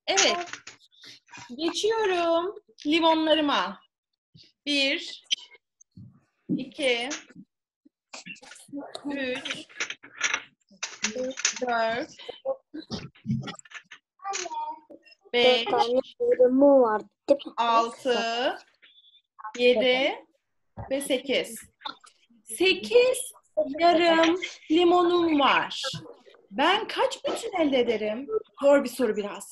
Evet. Geçiyorum limonlarıma. 1, 2, 3, 4, 5, 4 tane yorumu var, değil mi? 6, 7 ve 8. 8 yarım limonum var. Ben kaç bütün elde ederim? Zor bir soru biraz.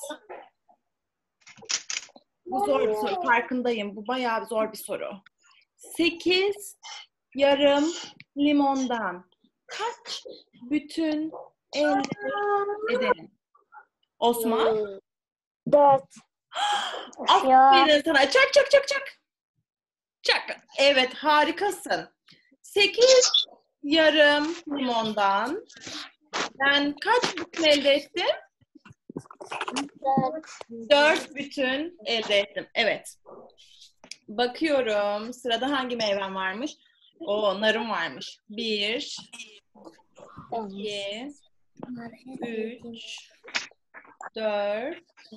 Bu zor bir soru. Farkındayım. Bu bayağı zor bir soru. 8 yarım limondan kaç bütün elde ederim? Osman? 4. Ya. Aferin sana. Çak çak çak çak. Çak. Evet, harikasın. 8 yarım limondan ben kaç bütün elde ettim? 4 bütün elde ettim. Evet. Bakıyorum. Sırada hangi meyvem varmış? O, narım varmış. 1, 2, 3, 4,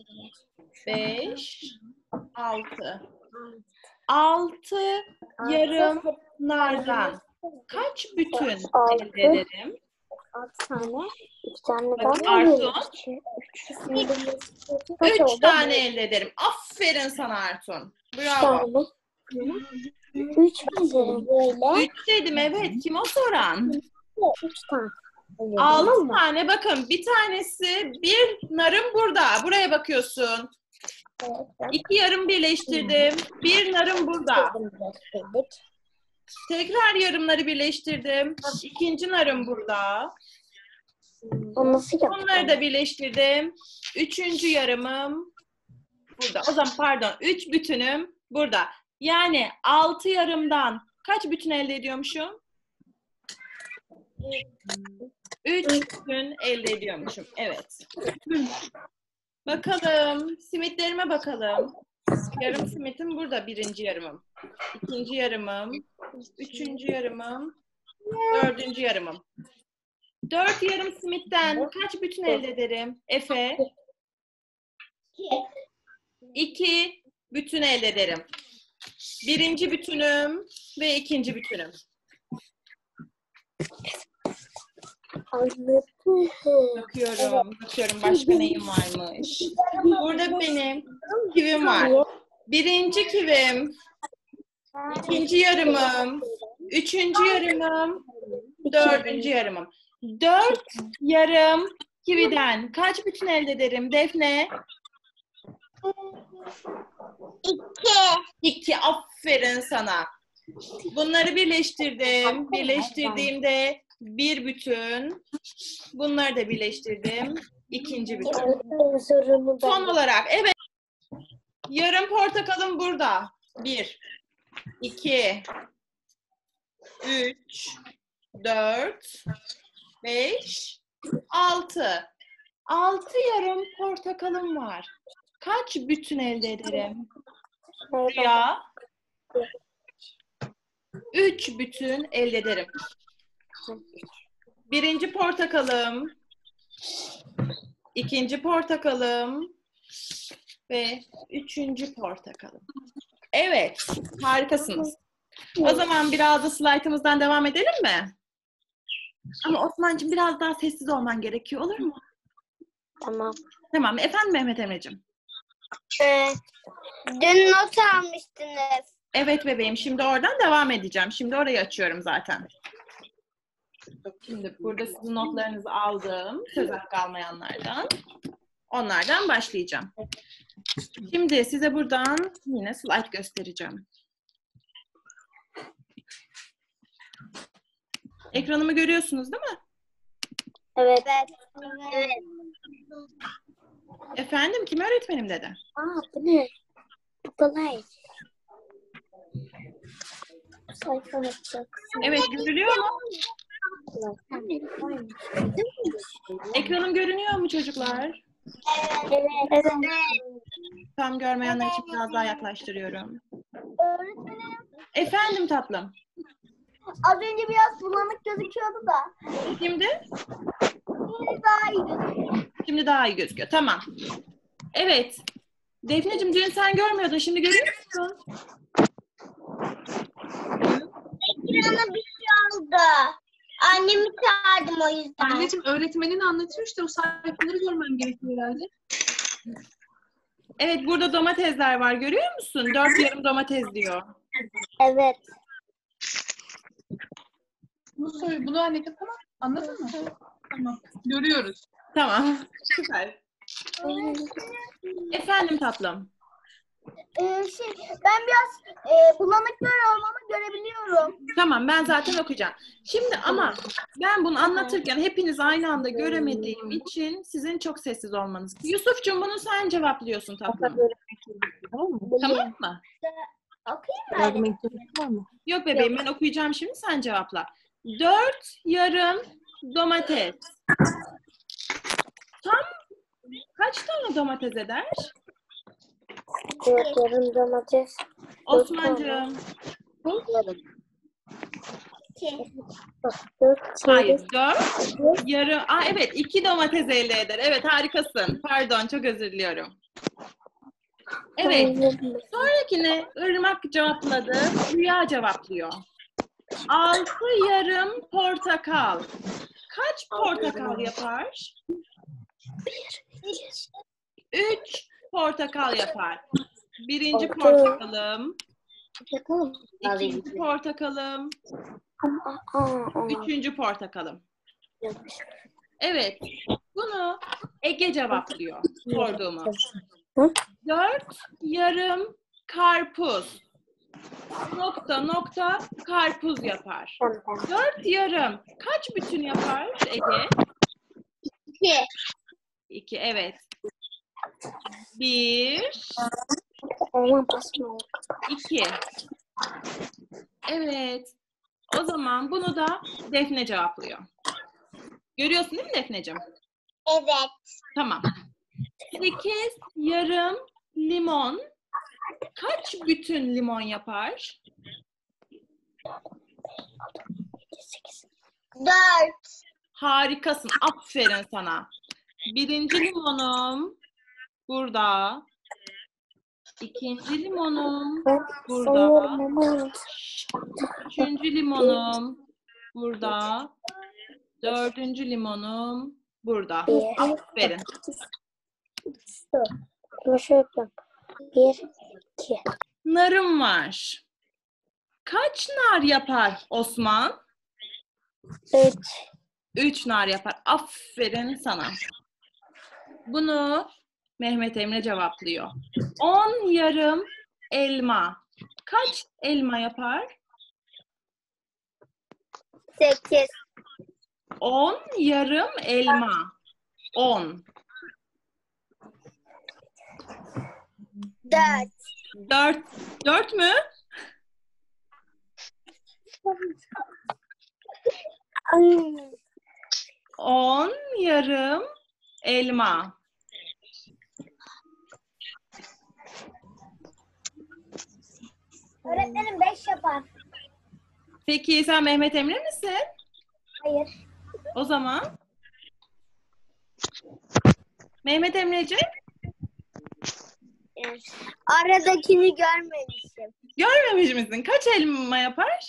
5, 6. 6 yarım nardan kaç bütün elde ederim? 6 tane. 2 tane Bakın daha Artun. 3 3 tane elde ederim. Aferin sana Artun. Bravo. 3 ederim böyle. 3 dedim, evet. Kim o soran? 3 tane. 6 tane. Bakın bir tanesi, bir narım burada. Buraya bakıyorsun. 2 yarım birleştirdim. Bir narım burada. Tekrar yarımları birleştirdim. İkinci narım burada. O nasıl yaptın? Onları da birleştirdim. Üçüncü yarımım burada. O zaman pardon, 3 bütünüm burada. Yani 6 yarımdan kaç bütün elde ediyormuşum? 3 bütün elde ediyormuşum. Evet. Bakalım. Simitlerime bakalım. Yarım simitim burada. Birinci yarımım. İkinci yarımım. Üçüncü yarımım. Dördüncü yarımım. 4 yarım simitten kaç bütün elde ederim? Efe? 2 bütün elde ederim. Birinci bütünüm ve ikinci bütünüm. Bakıyorum başka neyim varmış. Burada benim kivim var. Birinci kivim, ikinci yarımım, üçüncü yarımım, dördüncü yarımım. 4 yarım kividen kaç bütün elde ederim Defne? 2. Aferin sana. Bunları birleştirdim. Birleştirdiğimde bir bütün. Bunları da birleştirdim. İkinci bütün. Son olarak evet. Yarım portakalım burada. 1, 2, 3, 4, 5, 6. 6 yarım portakalım var. Kaç bütün elde ederim? Ya 3 bütün elde ederim. Birinci portakalım, ikinci portakalım ve üçüncü portakalım. Evet, harikasınız. O zaman biraz da slaytımızdan devam edelim mi? Ama Osman'cığım biraz daha sessiz olman gerekiyor, olur mu? Tamam. Tamam, efendim Mehmet Emre'cim. Dün not almıştınız. Evet bebeğim, şimdi oradan devam edeceğim. Şimdi orayı açıyorum zaten. Şimdi burada sizin notlarınızı aldım. Söz hakkı almayanlardan. Onlardan başlayacağım. Şimdi size buradan yine slide göstereceğim. Ekranımı görüyorsunuz değil mi? Evet. Efendim, kim öğretmenim dedi? Bu ne? Bu kolay. Sayfa yapacaksın. Evet, görülüyor mu? Ekranım görünüyor mu çocuklar? Evet. Tam görmeyenler için biraz daha yaklaştırıyorum. Öğretmenim, Efendim tatlım. az önce biraz bulanık gözüküyordu da. Şimdi? Şimdi daha iyi gözüküyor. Şimdi daha iyi gözüküyor. Tamam. Evet. Defneciğim dün sen görmüyordun. Şimdi görüyor musun? Ekrana bir şey oldu. Annemi çağırdım o yüzden. Anneciğim öğretmenin anlatıyor işte o sayfaları görmem gerekiyor herhalde. Evet, burada domatesler var. Görüyor musun? 4 yarım domates diyor. Evet. Bunu anneciğim tamam. Anladın mı? Tamam. Görüyoruz. Tamam. Süper. Efendim tatlım. Ben biraz bulanıklar olmamı görebiliyorum. Tamam, ben zaten okuyacağım. Şimdi ama ben bunu anlatırken hepiniz aynı anda göremediğim için sizin çok sessiz olmanız. Yusufcuğum bunu sen cevaplıyorsun tatlım. Tamam mı? Okuyayım mı? Var mı? Yok bebeğim, ben okuyacağım şimdi, sen cevapla. 4 yarım domates. Tam kaç tane domates eder? 4 yarım domates. Osman'cığım. 2. Hayır, 4 yarım. Aa evet, 2 domates elde eder. Evet, harikasın. Pardon, çok özür diliyorum. Evet, sonrakine Irmak cevapladı. Rüya cevaplıyor. 6 yarım portakal. Kaç portakal yapar? 3 portakal yapar. Birinci portakalım. İkinci portakalım. Üçüncü portakalım. Evet. Bunu Ege cevaplıyor sorduğumu. 4 yarım karpuz. Karpuz yapar. 4 yarım. Kaç bütün yapar Ege? 2. 2 evet. 1 2 Evet. O zaman bunu da Defne cevaplıyor. Görüyorsun değil mi Defneciğim? Evet. Tamam. 8 yarım limon. Kaç bütün limon yapar? 4. Harikasın. Aferin sana. Birinci limonum burada. İkinci limonum burada. Üçüncü limonum burada. Dördüncü limonum burada. Aferin. 1, 2. Narım var. Kaç nar yapar Osman? 3. 3 nar yapar. Aferin sana. Bunu Mehmet Emre cevaplıyor. 10 yarım elma. Kaç elma yapar? 8. 10 yarım elma. 10. 4. 4. 4 mü? 10 yarım elma. Öğretmenim 5 yapar. Peki sen Mehmet Emre misin? Hayır. O zaman Mehmet Emreciğim, Aradakini görmemişim. görmemiş misin? Kaç elma yapar?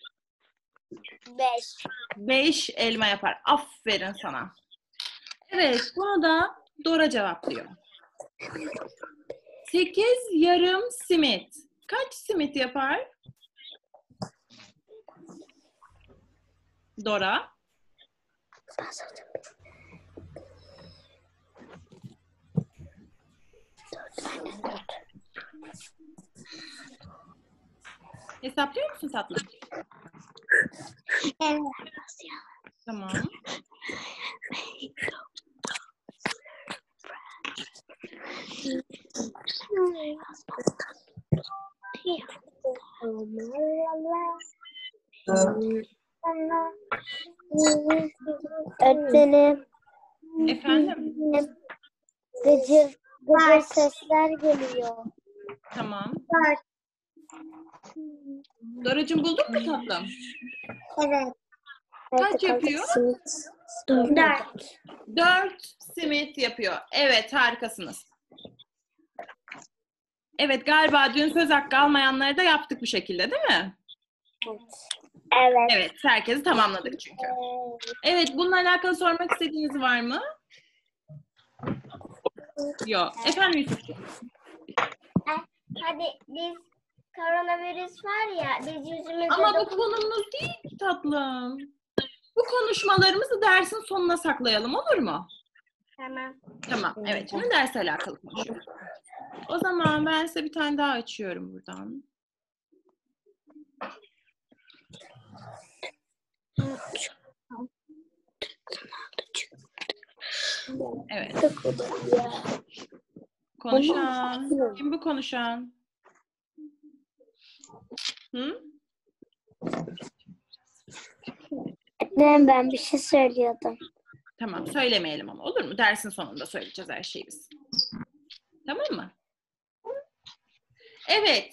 5. 5 elma yapar. Aferin sana. Evet, bunu da Dora cevaplıyor. 8 yarım simit. Kaç simit yapar? Dora. Hesaplıyor musun tatlım? Evet. Tamam. Öğretmenim. Efendim? Gıcır gıcır sesler geliyor. Tamam. Doracığım buldun mu tatlım? Evet. Kaç yapıyor? 4. 4 simit yapıyor. Evet, harikasınız. Evet, galiba dün söz hakkı almayanları da yaptık bu şekilde, değil mi? Evet. Evet, herkesi tamamladık çünkü. Evet, bununla alakalı sormak istediğiniz var mı? Yok. Efendim Yusufcuğum? Hadi biz koronavirüs var ya biz yüzümüze Ama bu konumuz değil ki tatlım. Bu konuşmalarımızı dersin sonuna saklayalım, olur mu? Tamam. Tamam, evet. Şimdi dersle alakalı konuşuyoruz. O zaman ben size bir tane daha açıyorum buradan. Evet. Konuşan. Kim bu konuşan? Hı? Ben bir şey söylüyordum. Tamam, söylemeyelim ama olur mu? Dersin sonunda söyleyeceğiz her şeyi biz. Tamam mı? Evet.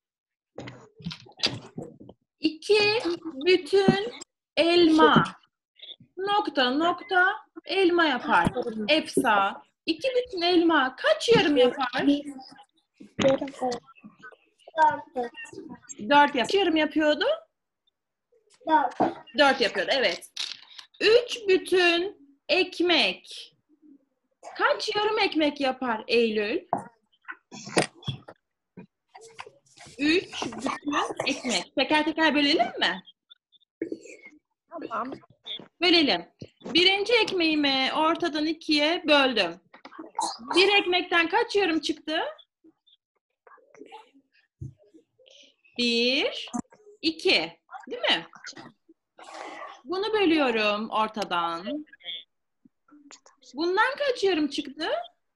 2 bütün elma. Nokta nokta elma yapar. Efsa. 2 bütün elma kaç yarım yapar? 4 kaç yarım yapıyordu? 4 yapıyordu, evet. 3 bütün ekmek. Kaç yarım ekmek yapar Eylül? 3 bütün ekmek. Teker teker bölelim mi? Tamam. Bölelim. Birinci ekmeğimi ortadan 2'ye böldüm. Bir ekmekten kaç yarım çıktı? 1, 2. Değil mi? Bunu bölüyorum ortadan. Bundan kaç yarım çıktı?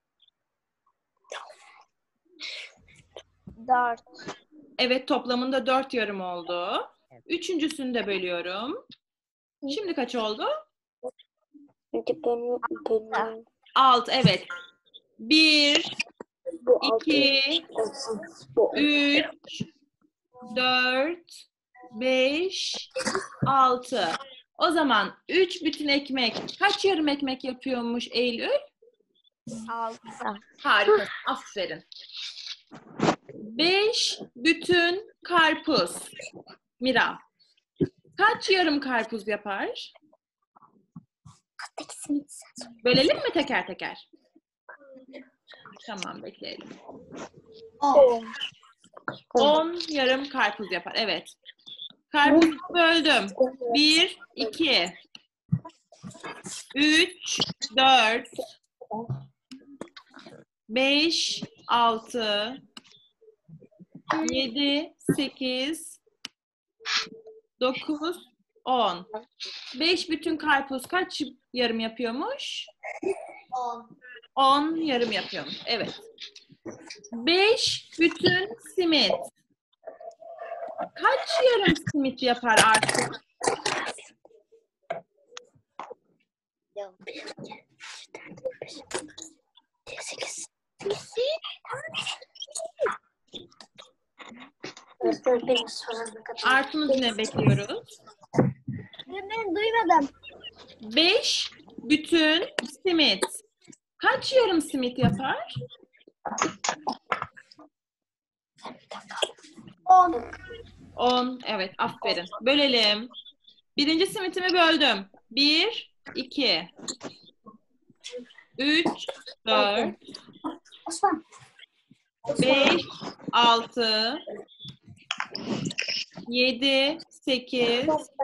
4. Evet, toplamında 4 yarım oldu. Üçüncüsünü de bölüyorum. Şimdi kaç oldu? 6, evet. 1, 2, 3, 4, 5, 6. O zaman 3 bütün ekmek kaç yarım ekmek yapıyormuş Eylül? 6. Harika. Aferin. 5 bütün karpuz. Mira. Kaç yarım karpuz yapar? Bölelim mi teker teker? Tamam, bekleyelim. 10 yarım karpuz yapar. Evet. Karpuzu böldüm. 1, 2, 3, 4, 5, 6, 7, 8, 9, 10. 5 bütün karpuz kaç yarım yapıyormuş? 10 yarım yapıyormuş. Evet. 5 bütün simit. Kaç yarım simit yapar artık? Artu'nu yine bekliyoruz. Ben duymadım. 5 bütün simit. Kaç yarım simit yapar? 10. 10. Evet, aferin. Bölelim. Birinci simitimi böldüm. 1, 2, 3, 4, 5, 6, 7, 8,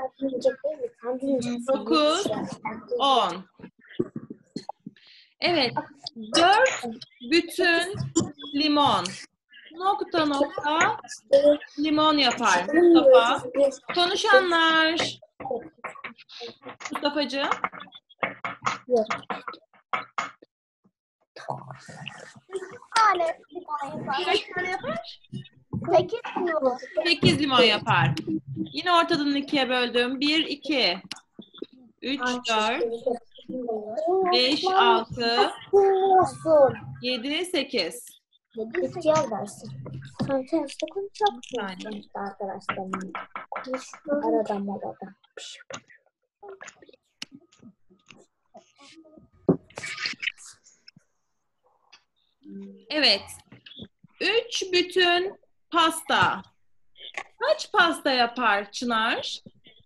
9, 10. Evet. 4 bütün limon. Nokta nokta limon yapar. Mustafa. Konuşanlar. Mustafa'cığım. Kaç tane yapar? 8 kilo. 8 limon yapar. Yine ortadan 2'ye böldüm. 1, 2, 3, 4, 5, 6, 7, 8. Bitiyor dersin. Konteniste Bir saniye. arkadaşlarım. Arada molada. Evet. 3 bütün pasta. Kaç pasta yapar Çınar?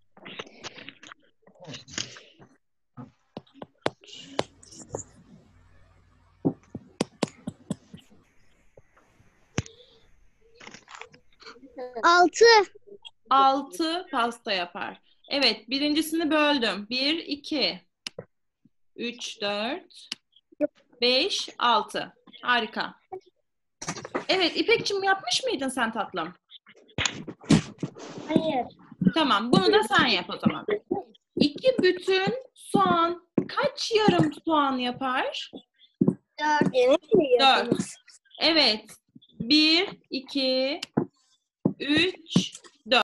Altı. 6 pasta yapar. Evet, birincisini böldüm. 1, 2, 3, 4, 5, 6. Harika. Evet, İpekçim yapmış mıydın sen tatlım? Hayır. Tamam, bunu da sen yap o zaman. 2 bütün soğan kaç yarım soğan yapar? 4. 4. Evet. 1, 2, 3,